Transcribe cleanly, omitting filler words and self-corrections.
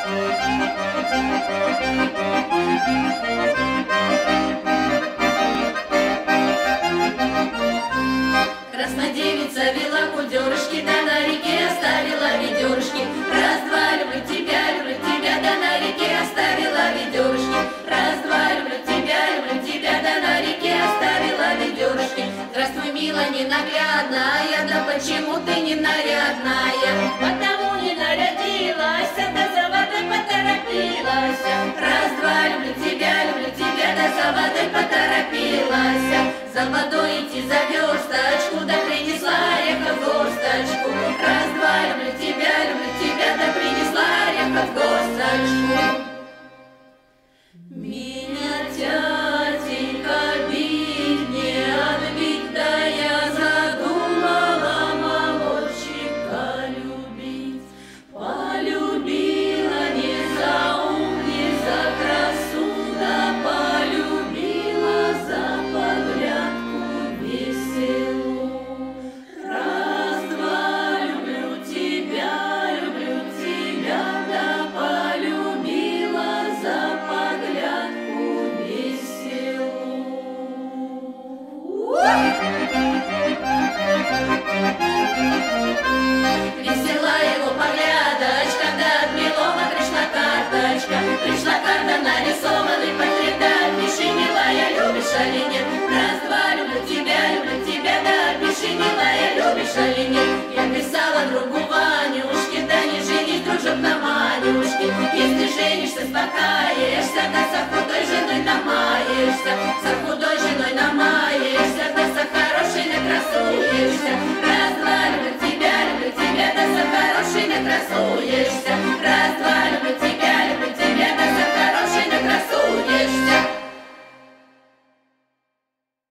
Красная девица вела кудерышки, да на реке оставила ведерышки. Раз-два, люблю тебя, да на реке оставила ведерышки. Раз-два, люблю тебя, да на реке оставила ведерышки. Здравствуй, милая ненаглядная, да почему ты не нарядная? Потому не нарядилась, да за водой поторопилась. Раз-два, люблю тебя, да за водой поторопилась. За водой идти за версточку, да принесла река в горсточку. Раз-два, люблю тебя, да принесла река в горсточку. Меня тятенька бить не отбить, да я задумала молодчика любить. Полюбила не за ум, не за красу, да полюбила за поглядку веселу. Раз-два, люблю тебя, да полюбила за поглядку веселу. Весела его поглядочка, да от милого пришла карточка. Пришла карта, нарисованный портрет, да пиши, милая, любишь или нет. Раз-два, люблю тебя, да пиши, милая, любишь или нет. Я писала другу Ванюшке, да не женись, дружок, на Манюшке. Если женишься, спокаешься, да со худой женой намаешься. За худой женой намаешься, да за хорошей накрасуешься. Раз-два, люблю тебя, да за хорошей накрасуешься.